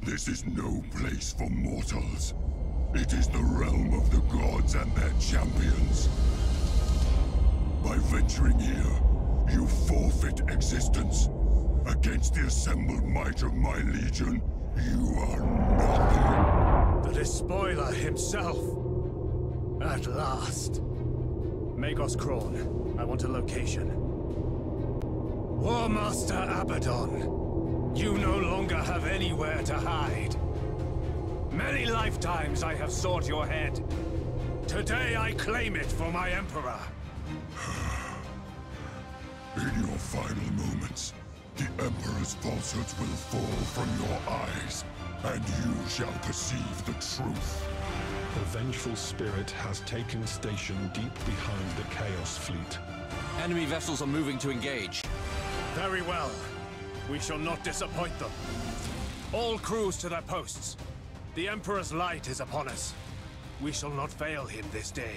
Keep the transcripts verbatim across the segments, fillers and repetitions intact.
This is no place for mortals. It is the realm of the gods and their champions. By venturing here, you forfeit existence. Against the assembled might of my legion, you are nothing. The Despoiler himself. At last. Magos Krorn, I want a location. War Master Abaddon, you no longer have anywhere to hide. Many lifetimes I have sought your head. Today I claim it for my Emperor. In your final moments, the Emperor's falsehoods will fall from your eyes, and you shall perceive the truth. The vengeful spirit has taken station deep behind the Chaos Fleet. Enemy vessels are moving to engage. Very well. We shall not disappoint them. All crews to their posts. The Emperor's light is upon us. We shall not fail him this day.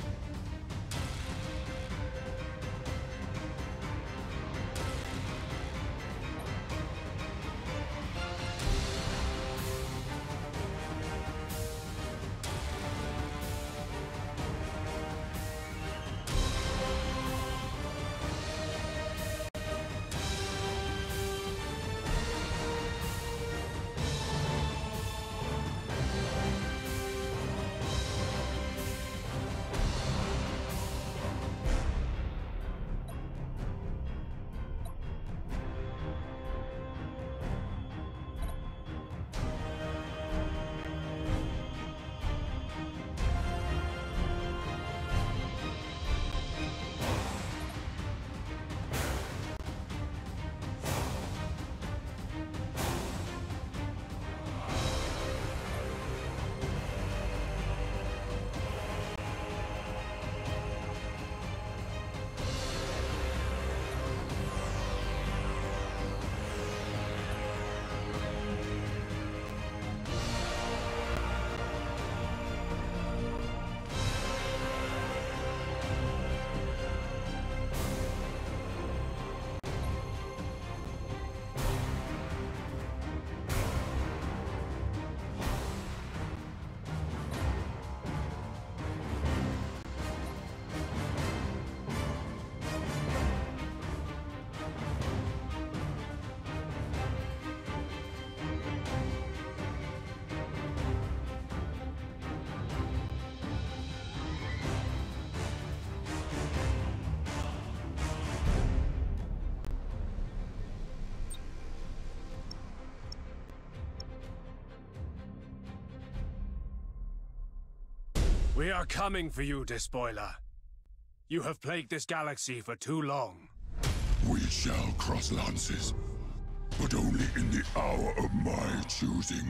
We are coming for you, Despoiler. You have plagued this galaxy for too long. We shall cross lances, but only in the hour of my choosing.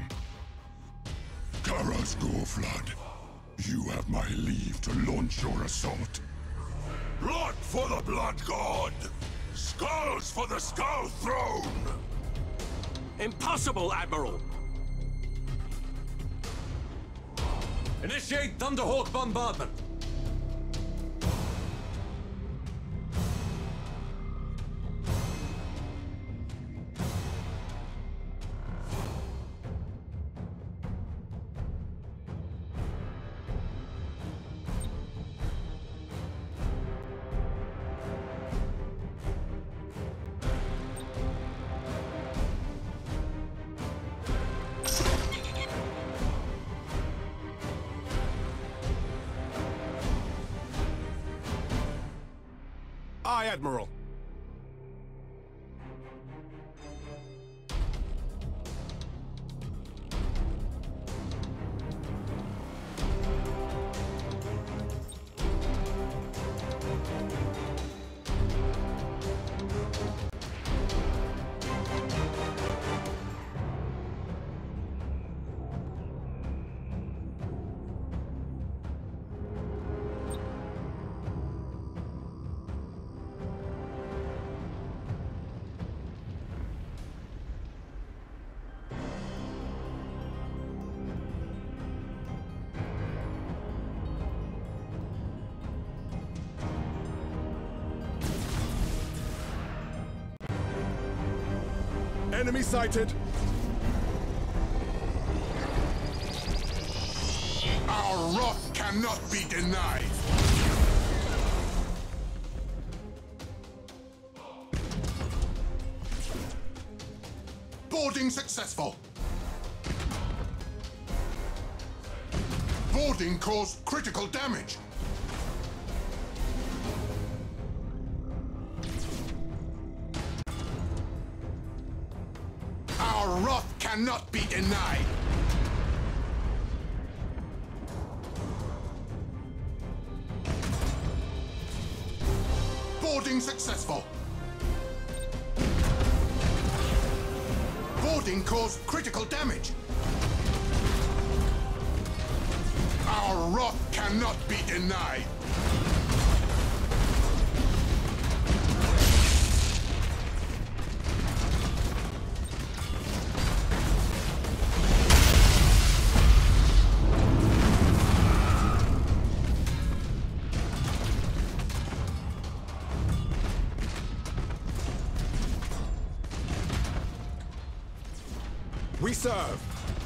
Kara's Goreflood, you have my leave to launch your assault. Blood for the Blood God! Skulls for the Skull Throne! Impossible, Admiral! Initiate Thunderhawk bombardment! Aye, Admiral. Enemy sighted! cannot be denied! Boarding successful! Boarding caused critical damage! Our wrath cannot be denied! Boarding successful! Boarding caused critical damage! Our wrath cannot be denied! We serve!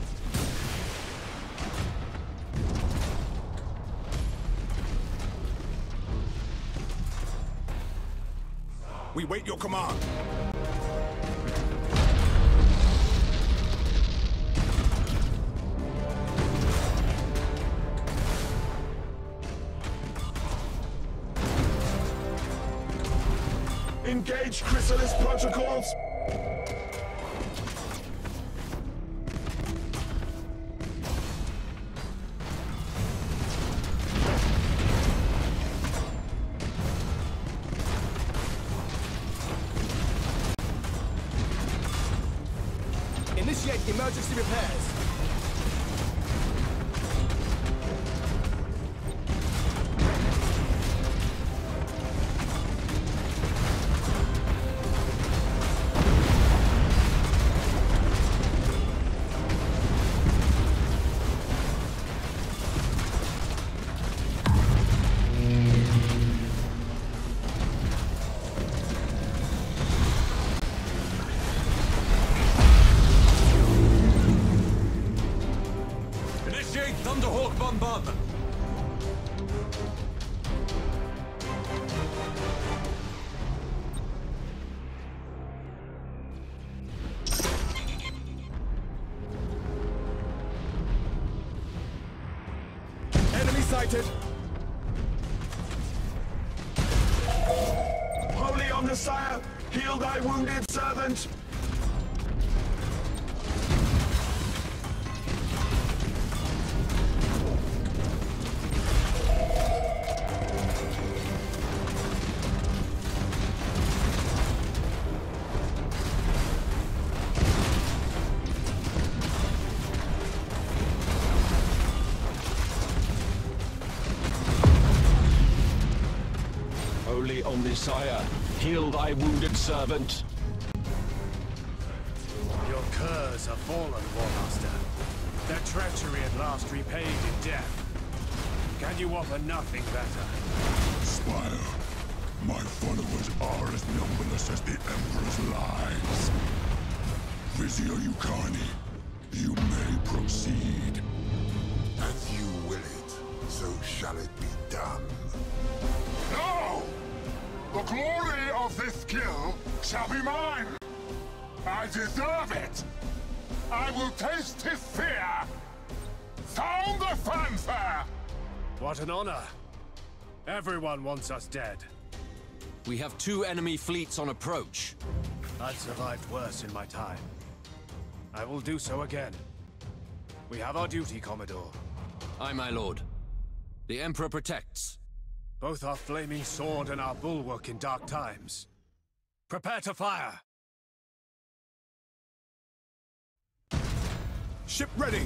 We wait your command! Engage Chrysalis protocols! Initiate emergency repairs. bombardment. Enemy sighted. Holy Omnissiah, heal thy wounded servant. Holy Omnissiah, heal thy wounded servant. Your curs have fallen, War Master. Their treachery at last repaid in death. Can you offer nothing better? Spire, my followers are as numberless as the Emperor's lives. Vizier Yukani, you may proceed. As you will it, so shall it be done. No! The glory of this kill shall be mine! I deserve it! I will taste his fear! Sound the fanfare! What an honor! Everyone wants us dead. We have two enemy fleets on approach. I've survived worse in my time. I will do so again. We have our duty, Commodore. Aye, my lord. The Emperor protects. Both our flaming sword and our bulwark in dark times. Prepare to fire! Ship ready!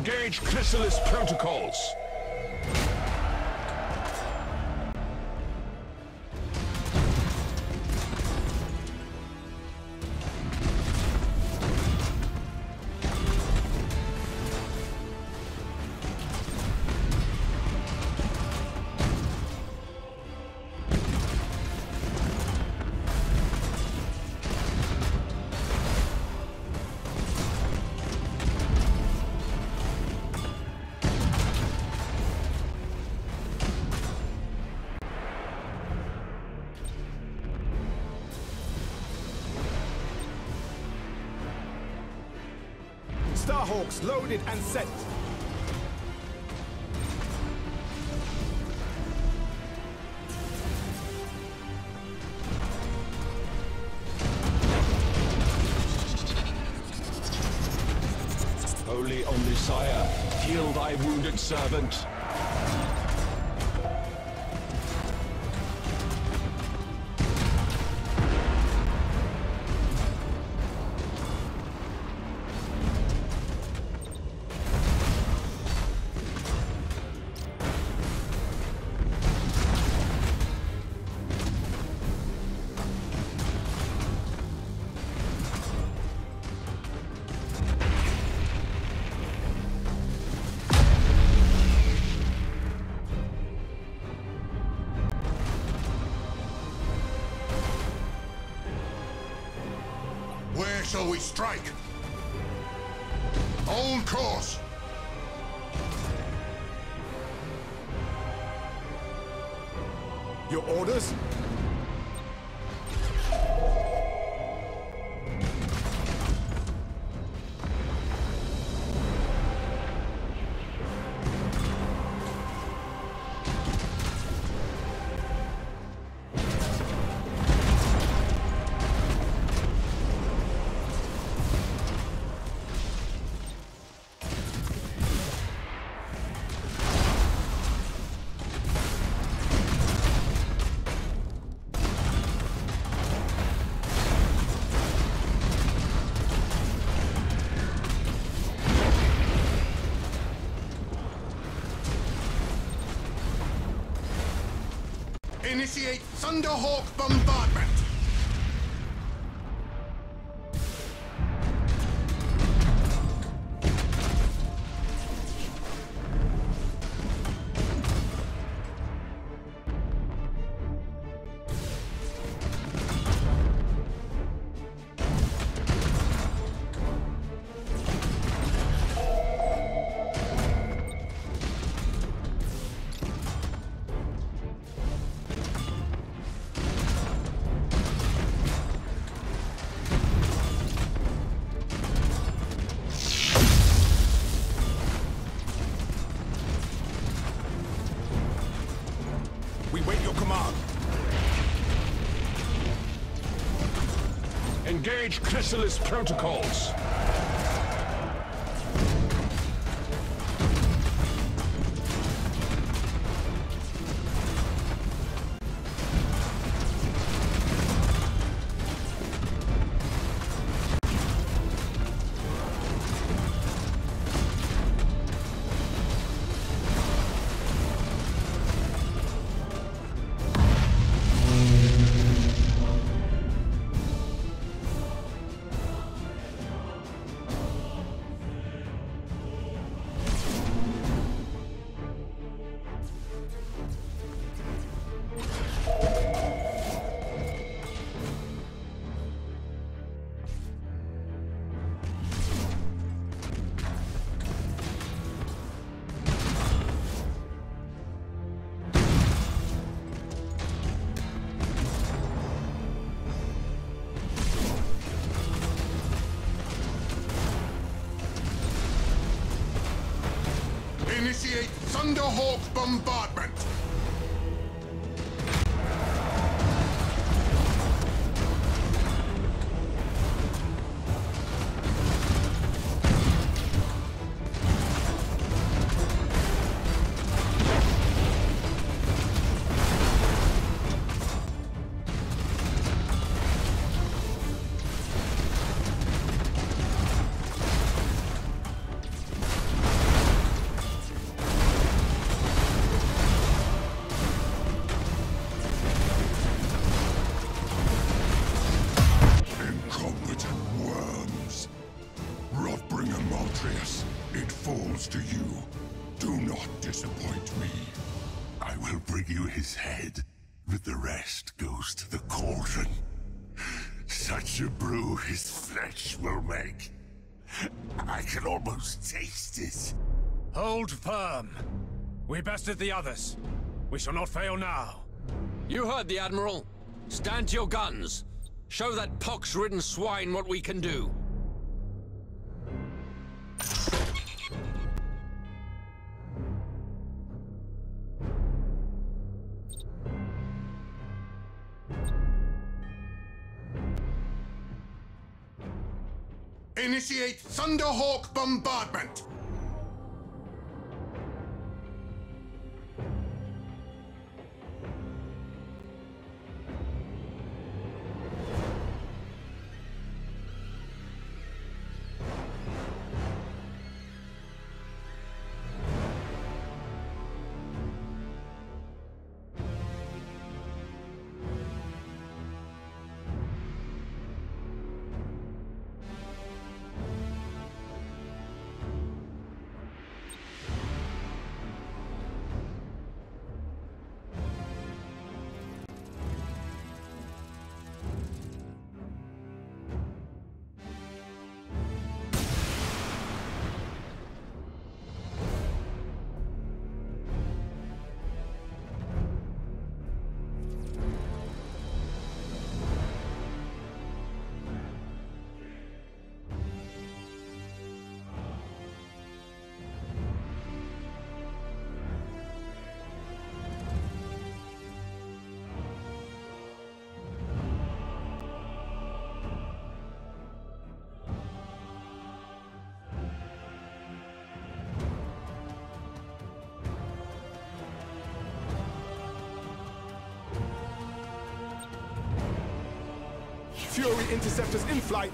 Engage Chrysalis protocols. Starhawks loaded and set. Holy Omnisire, heal thy wounded servant. Where shall we strike? Hold course! Your orders? Initiate Thunderhawk bombardment! We wait your command. Engage Chrysalis protocols. Initiate Thunderhawk bombardment! I will bring you his head, but the rest goes to the cauldron. Such a brew his flesh will make. I can almost taste it. Hold firm. We bested the others. We shall not fail now. You heard the Admiral. Stand to your guns. Show that pox-ridden swine what we can do. Initiate Thunderhawk bombardment! Fury interceptors in flight.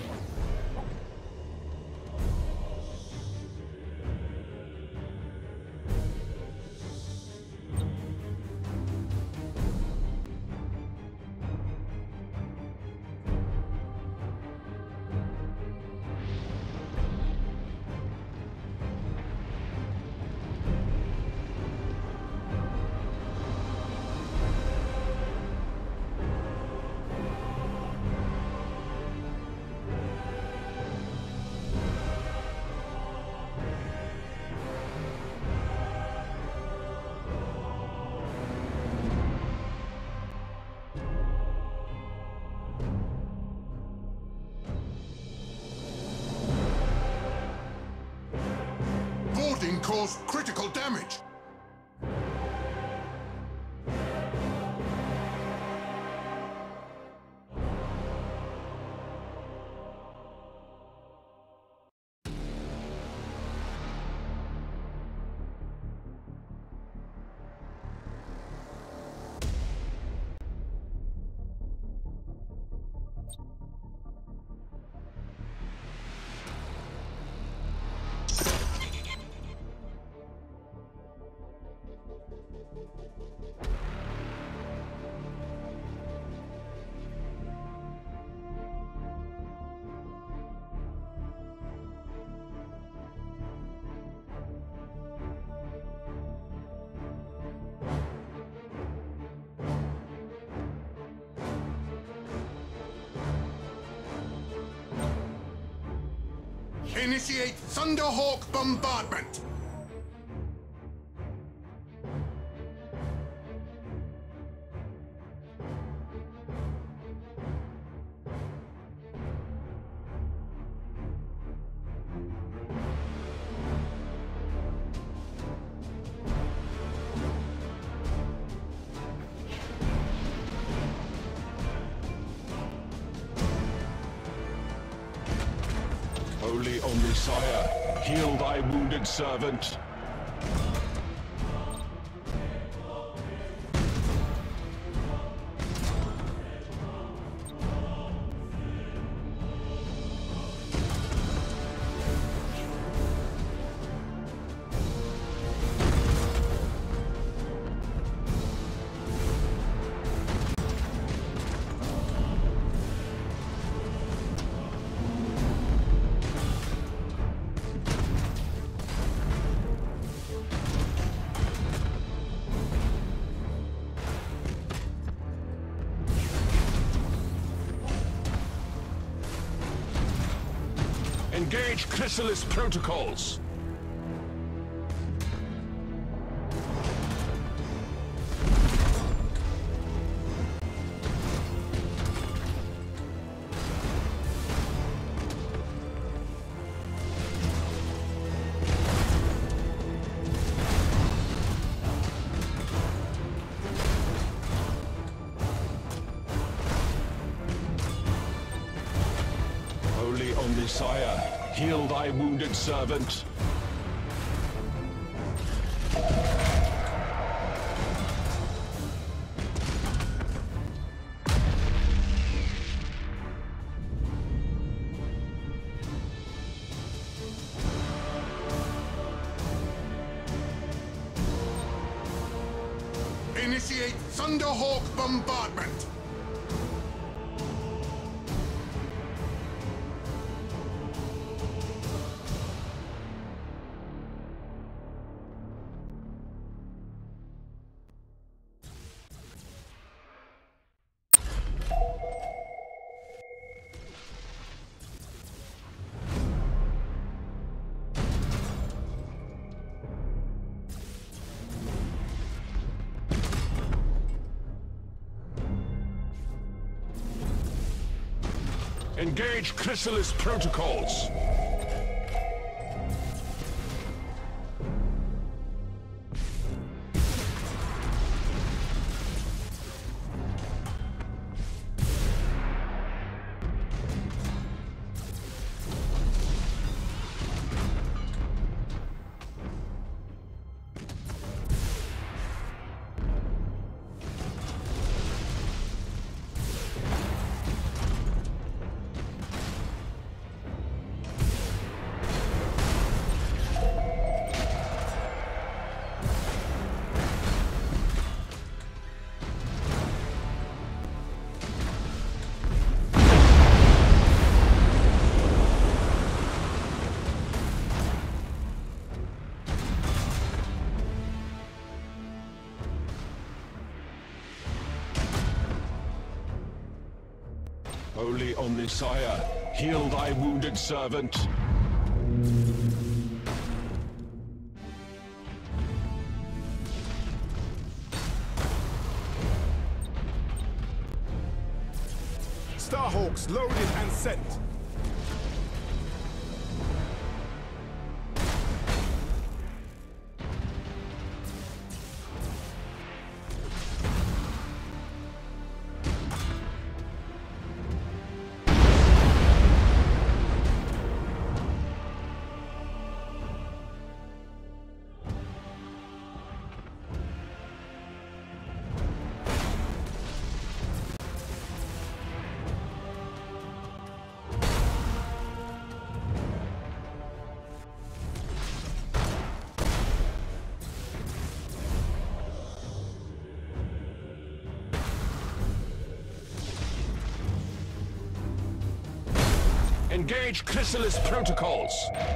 Caused critical damage. Initiate Thunderhawk bombardment! Holy Omnisire, heal thy wounded servant. Engage Chrysalis protocols. Holy Omnisire, heal thy wounded servant. Initiate Thunderhawk bombardment. Engage Chrysalis protocols. Holy Omnisire, heal thy wounded servant. Starhawks loaded and sent. Engage Chrysalis protocols.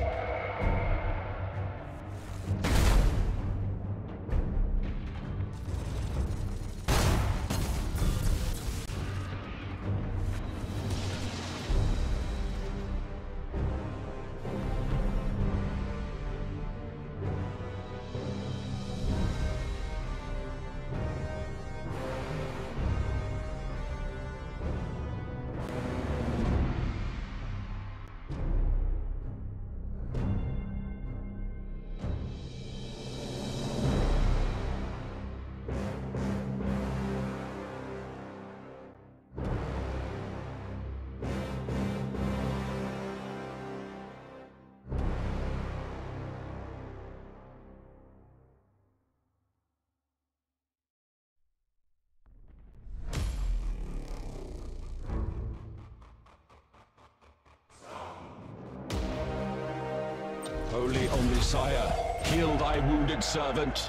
Holy Omnisire, heal thy wounded servant.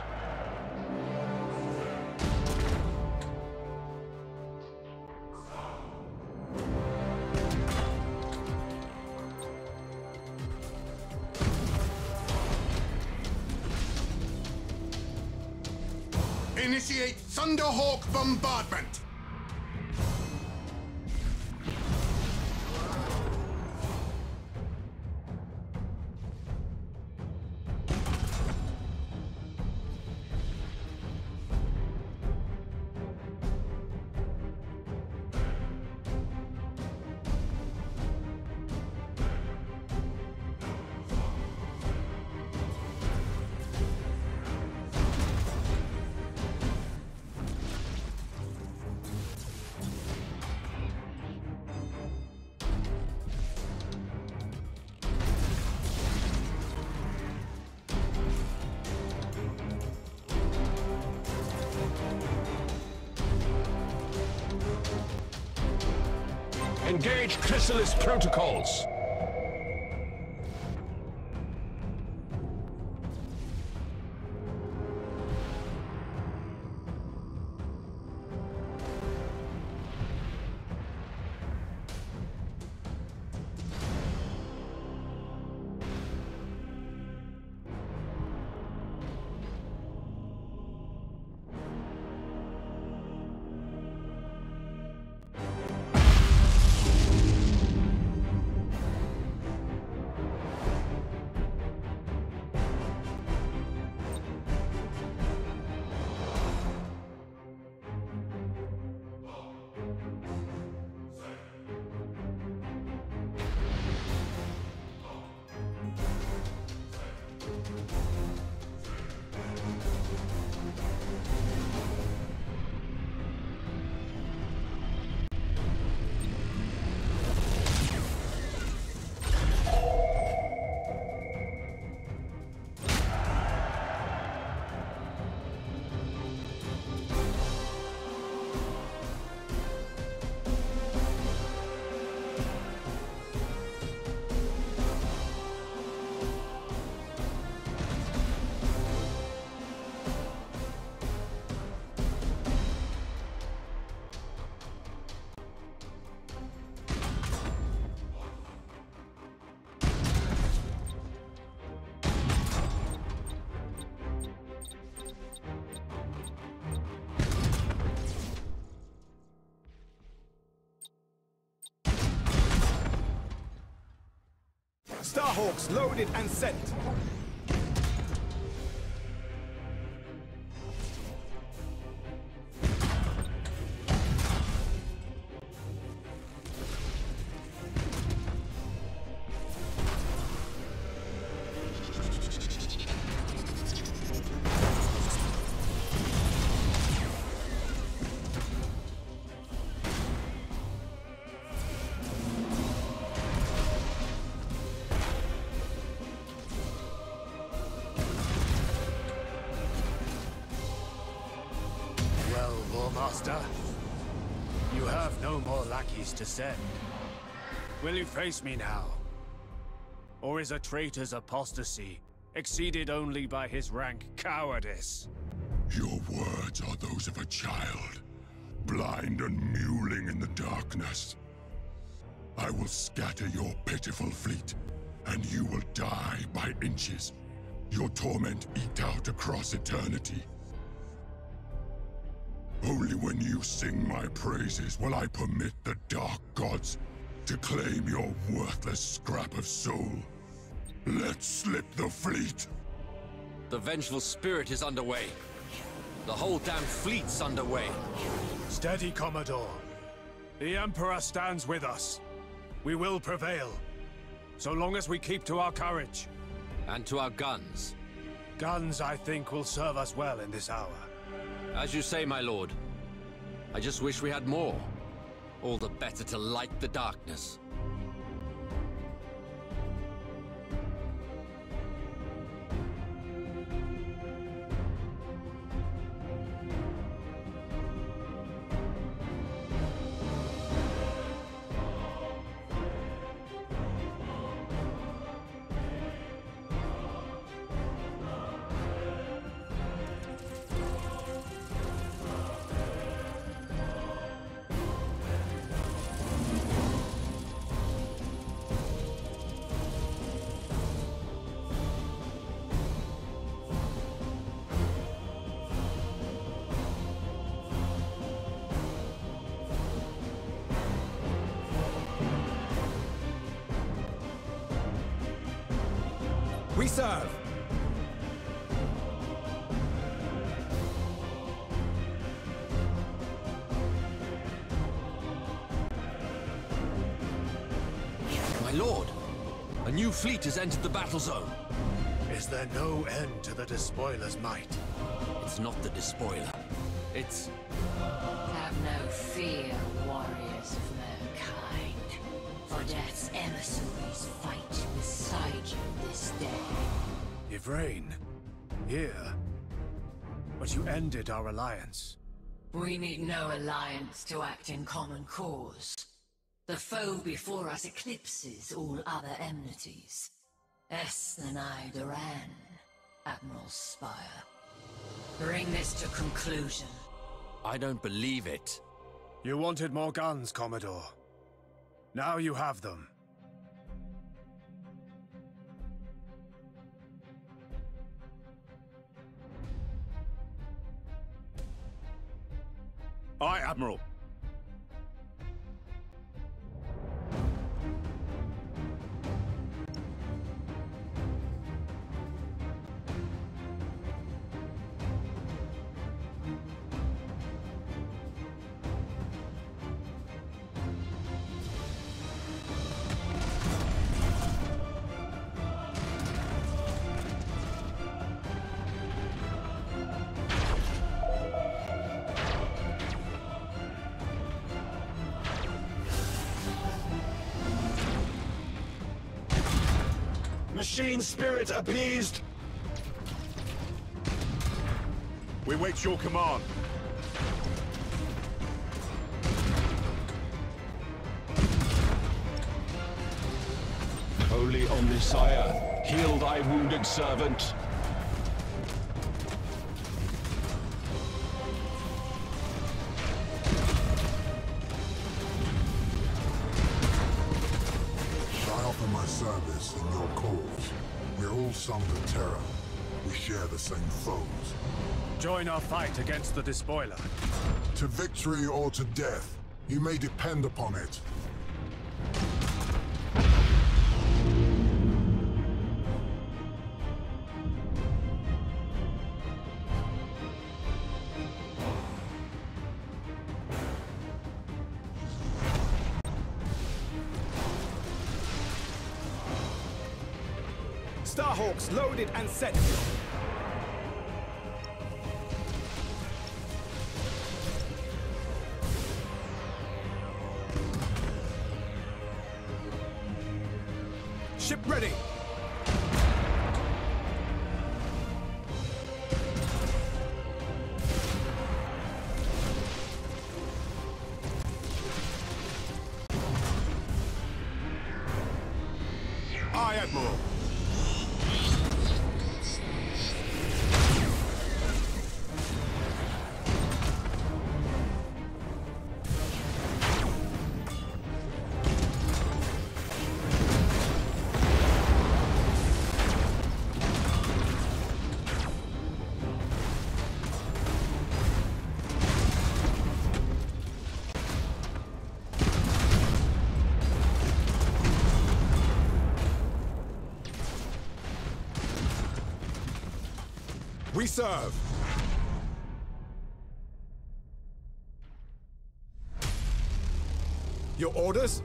Initiate Thunderhawk bombardment. Engage Chrysalis protocols. Starhawks loaded and sent. Master, you have no more lackeys to send. Will you face me now? Or is a traitor's apostasy exceeded only by his rank cowardice? Your words are those of a child, blind and mewling in the darkness. I will scatter your pitiful fleet, and you will die by inches, your torment eked out across eternity. Only when you sing my praises will I permit the Dark Gods to claim your worthless scrap of soul. Let's slip the fleet! The vengeful spirit is underway. The whole damn fleet's underway. Steady, Commodore. The Emperor stands with us. We will prevail, so long as we keep to our courage. And to our guns. Guns, I think, will serve us well in this hour. As you say, my lord. I just wish we had more. All the better to light the darkness. We serve! My lord, a new fleet has entered the battle zone. Is there no end to the despoiler's might? It's not the despoiler. It's... Have no fear, warriors of mankind. For death's emissaries fight beside you this day. Yvraine, here. But you ended our alliance. We need no alliance to act in common cause. The foe before us eclipses all other enmities. Esnanai Duran, Admiral Spire. Bring this to conclusion. I don't believe it. You wanted more guns, Commodore. Now you have them. Aye, Admiral. Machine spirit appeased. We wait your command. Holy Omnisire, heal thy wounded servant. I offer my service in your cause. We're all sons of terror. We share the same foes. Join our fight against the Despoiler. To victory or to death, you may depend upon it. Starhawks loaded and set. Ship ready. Aye, Admiral. We serve. Your orders?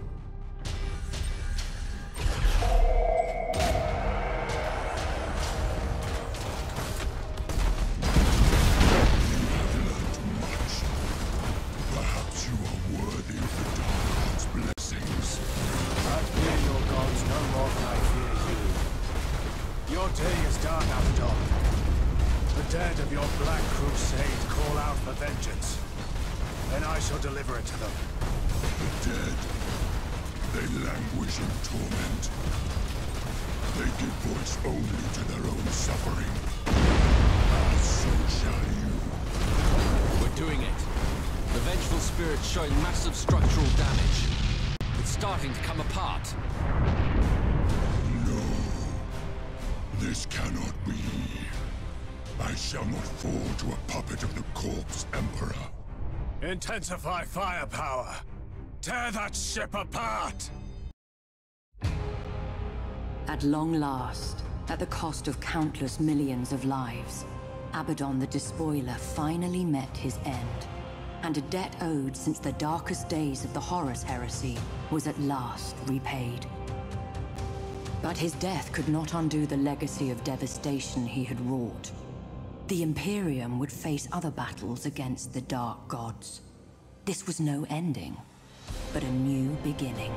Perhaps you are worthy of the Dark God's blessings. I fear your gods no more than I fear you. Your day is done, Abaddon. The dead of your Black Crusade call out for vengeance. Then I shall deliver it to them. The dead, they languish in torment. They give voice only to their own suffering. And so shall you. We're doing it. The vengeful spirit's showing massive structural damage. It's starting to come apart. No. This cannot be. I shall not fall to a puppet of the Corpse Emperor. Intensify firepower. Tear that ship apart! At long last, at the cost of countless millions of lives, Abaddon the Despoiler finally met his end. And a debt owed since the darkest days of the Horus Heresy was at last repaid. But his death could not undo the legacy of devastation he had wrought. The Imperium would face other battles against the Dark Gods. This was no ending, but a new beginning.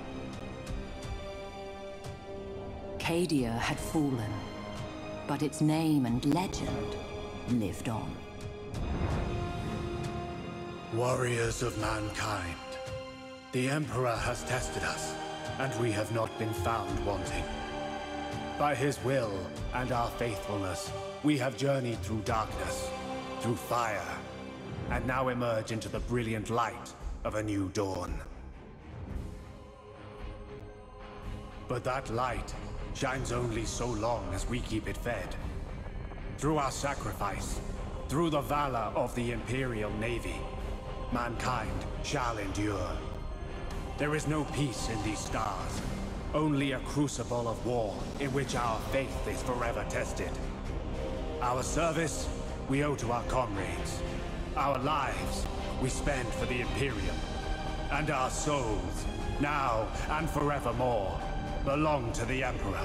Cadia had fallen, but its name and legend lived on. Warriors of mankind, The Emperor has tested us, and we have not been found wanting. By his will and our faithfulness, we have journeyed through darkness, through fire, and now emerge into the brilliant light of a new dawn. But that light shines only so long as we keep it fed. Through our sacrifice, through the valor of the Imperial Navy, mankind shall endure. There is no peace in these stars, only a crucible of war in which our faith is forever tested. Our service we owe to our comrades. Our lives we spend for the Imperium. And our souls, now and forevermore, belong to the Emperor.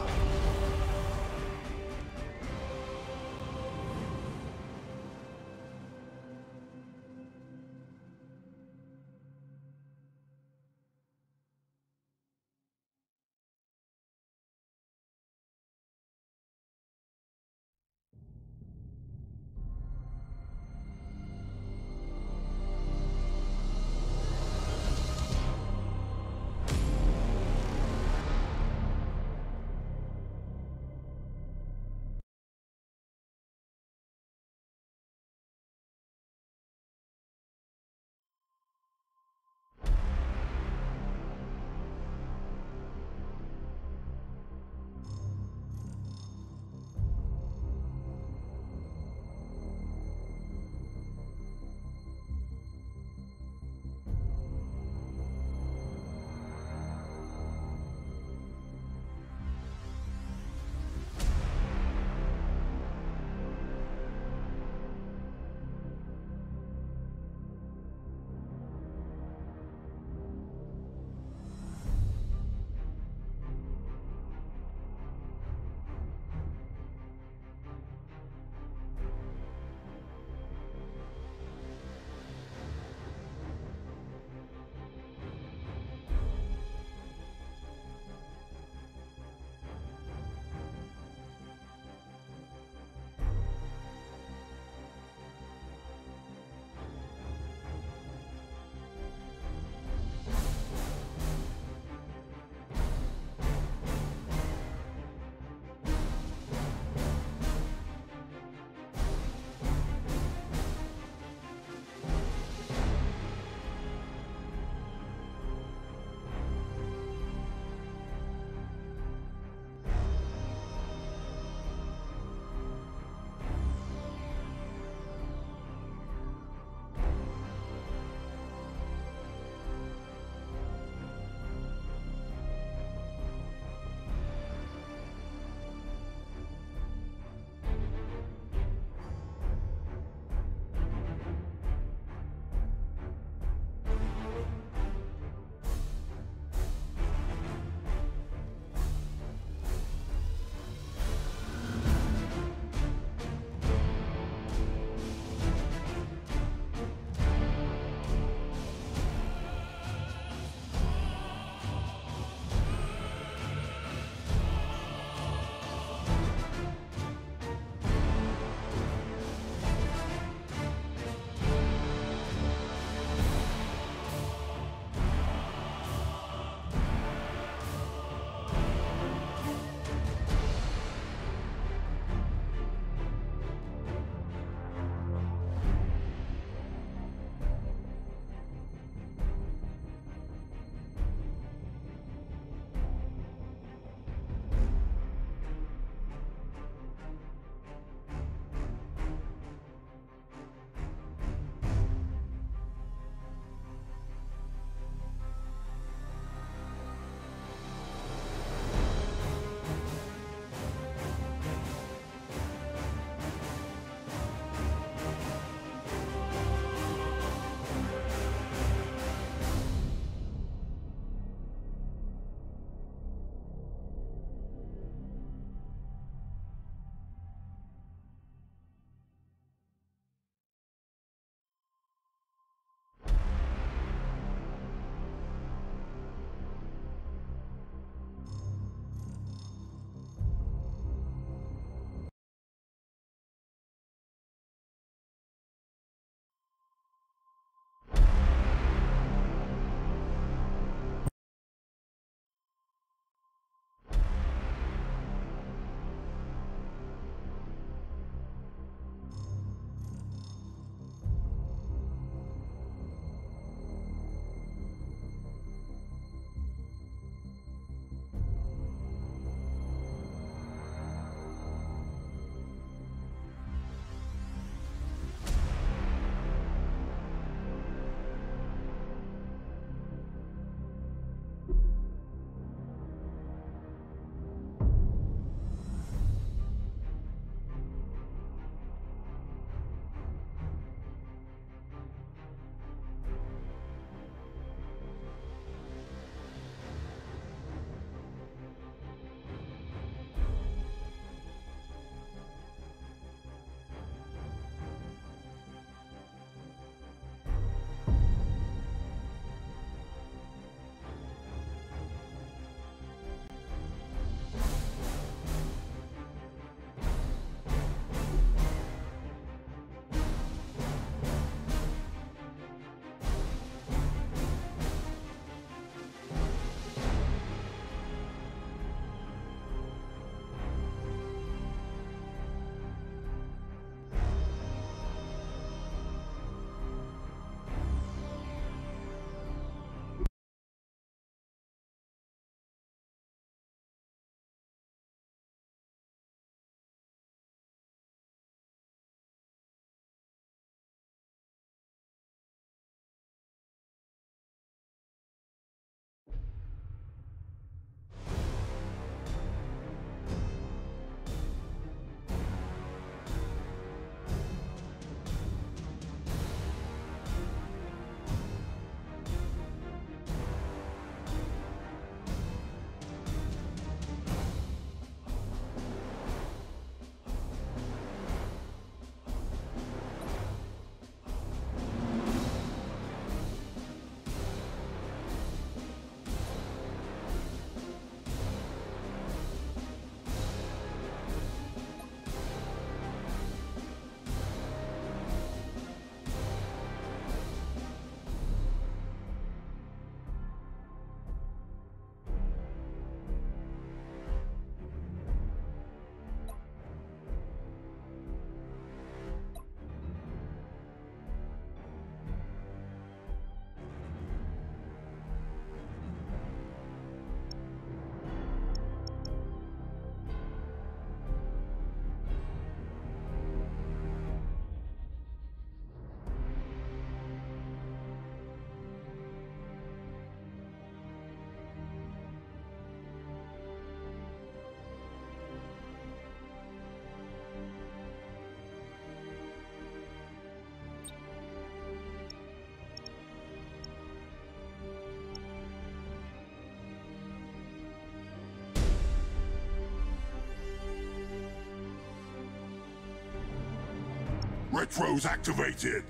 Retros activated.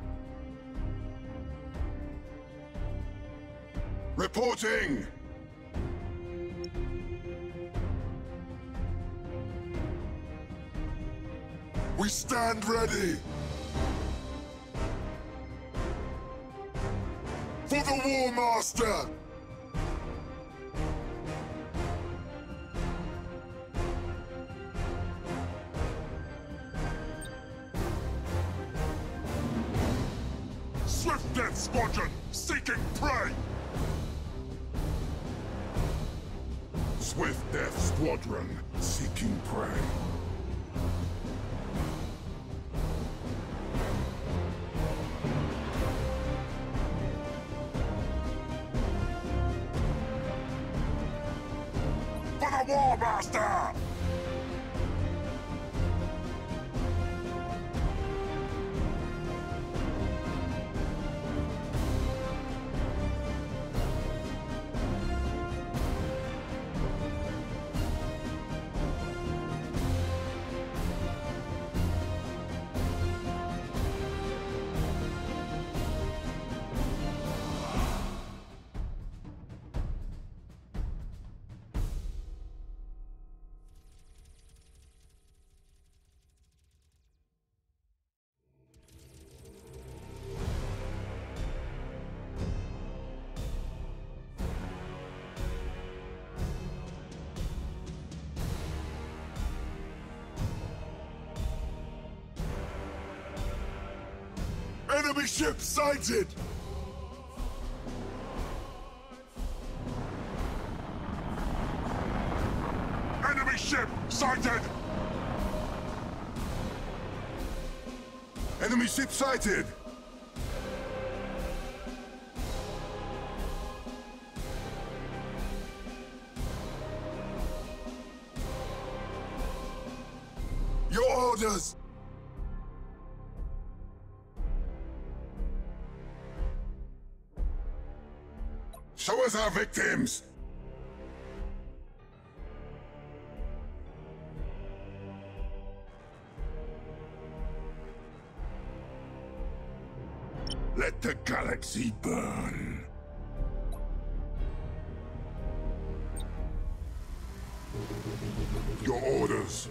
Reporting! We stand ready! For the War Master! Swift Death Squadron, seeking prey! Swift Death Squadron, seeking prey. For the War Master! Enemy ship sighted! Enemy ship sighted! Enemy ship sighted! Your orders! Show us our victims! Let the galaxy burn. Your orders.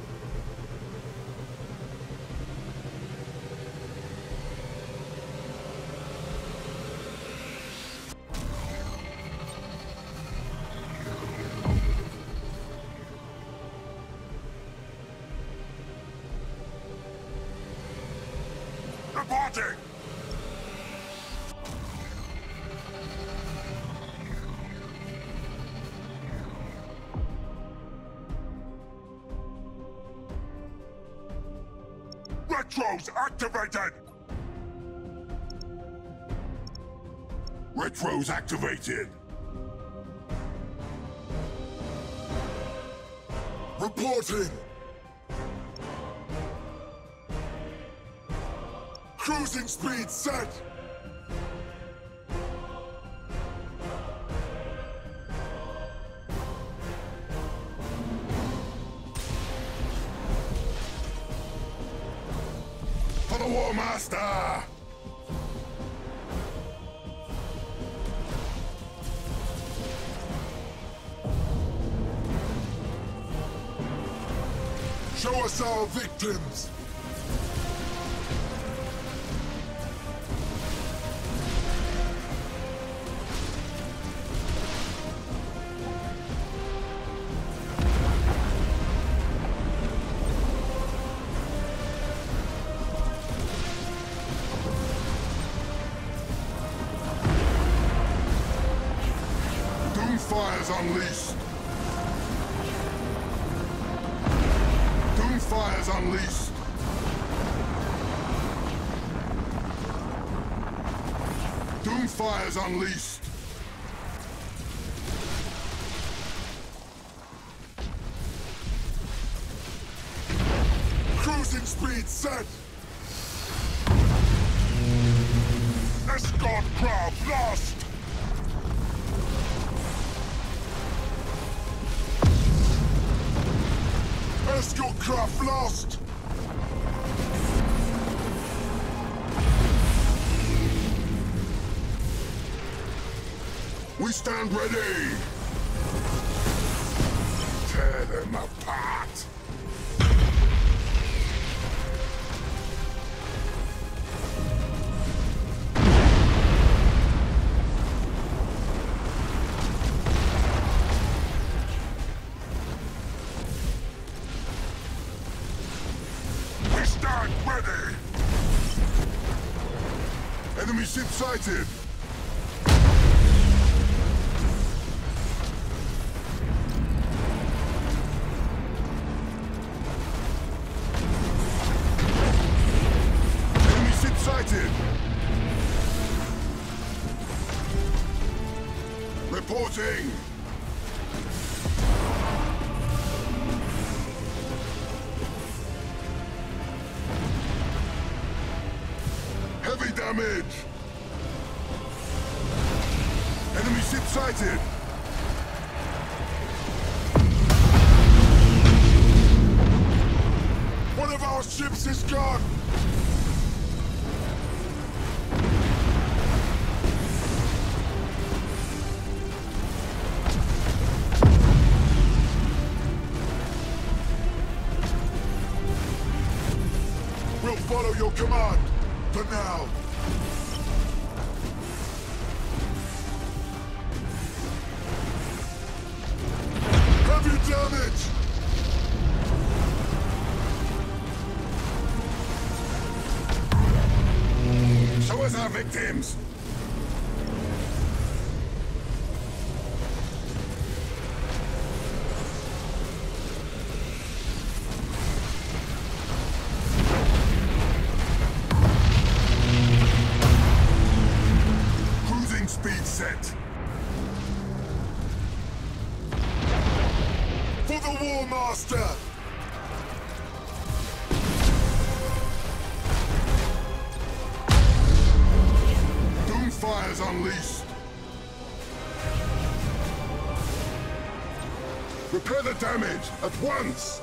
Reporting! Retros activated! Retros activated! Reporting! Cruising speed set! For the War Master! Show us our victims! Doomfire's unleashed! Doomfire's unleashed! Doomfire's unleashed! Cruising speed set! Escort craft lost! Escort craft lost! We stand ready! Tear them apart! We stand ready! Enemy ship sighted! Reporting! Heavy damage! Enemy ship sighted! One of our ships is gone! We'll follow your command, for now. Heavy damage! Show us our victims! Speed set. For the War Master! Doomfire's unleashed. Repair the damage at once!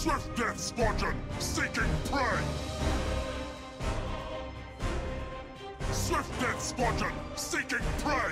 Swift Death Squadron, seeking prey! Swift Death Squadron, seeking prey!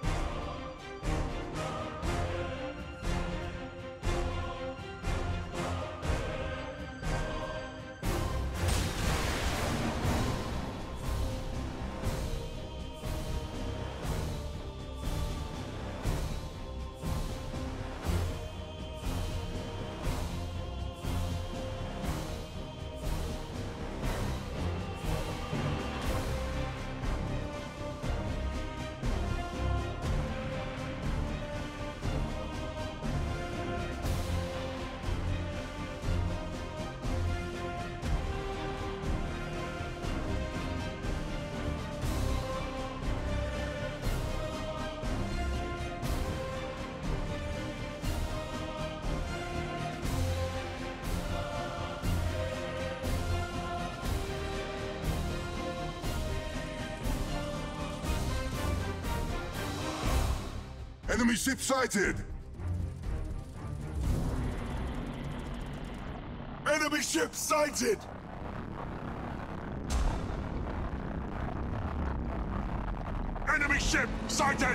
Enemy ship sighted! Enemy ship sighted! Enemy ship sighted!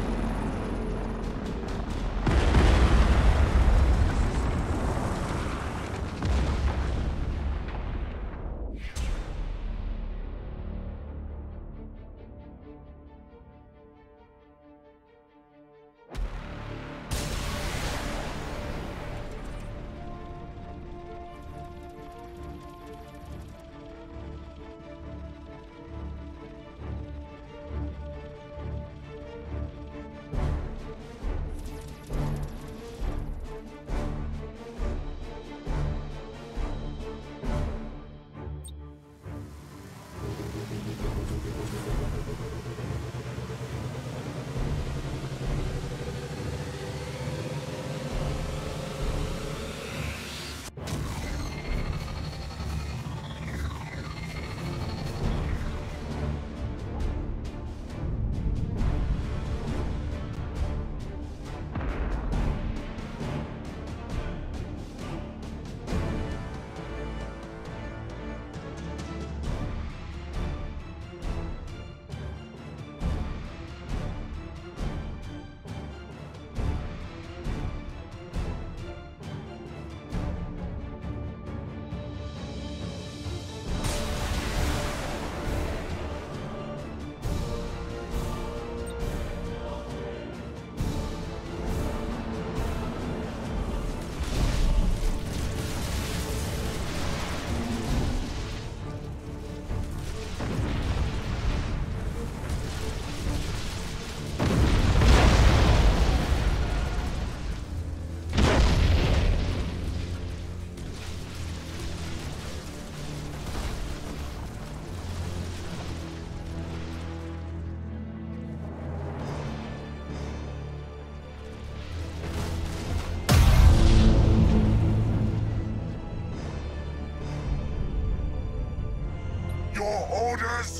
Your orders?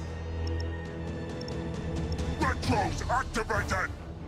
Retros activated!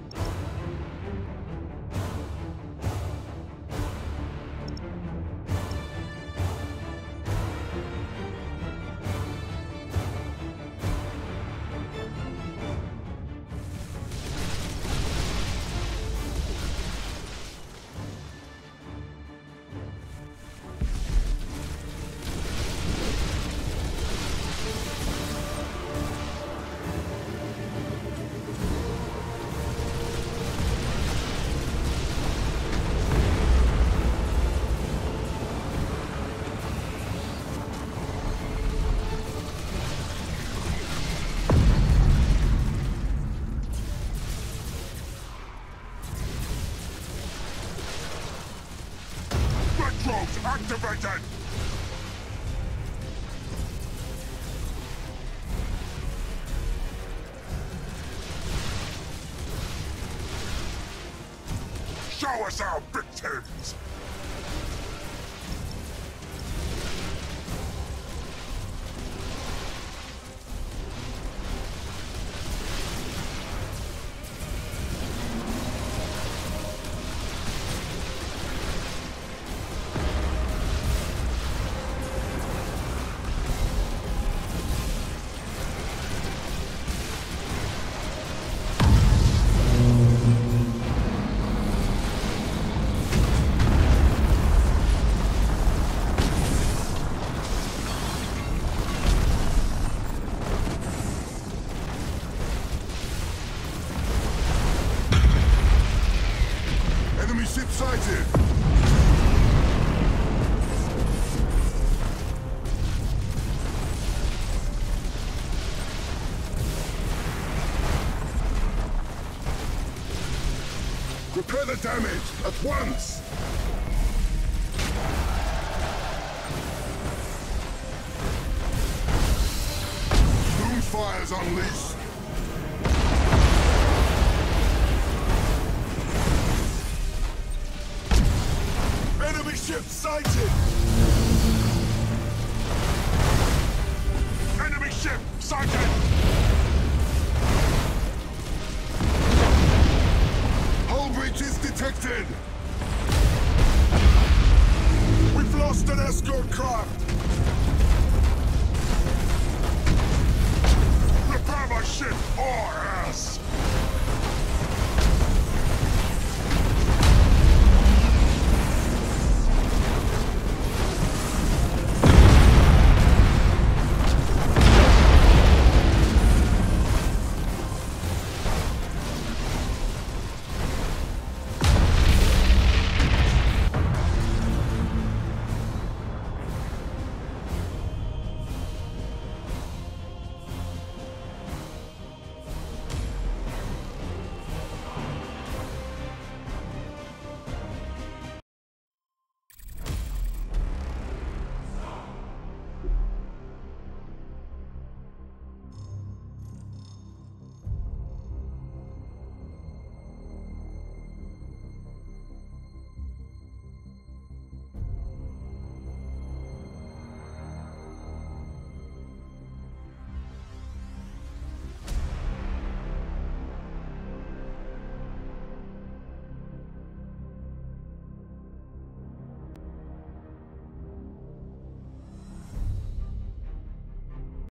Retros activated! Show us our victims! Enemy ship sighted! Repair the damage, at once! Fire's unleashed. Enemy ship sighted!